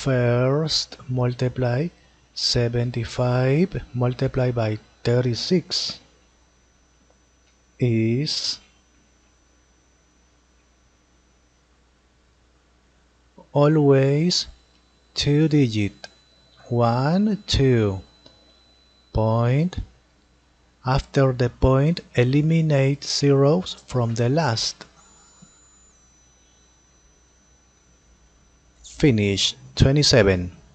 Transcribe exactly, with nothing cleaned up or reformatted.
First, multiply seventy-five multiplied by thirty-six is always two digit. One, two. Point. After the point, eliminate zeros from the last. Finish. twenty-seven.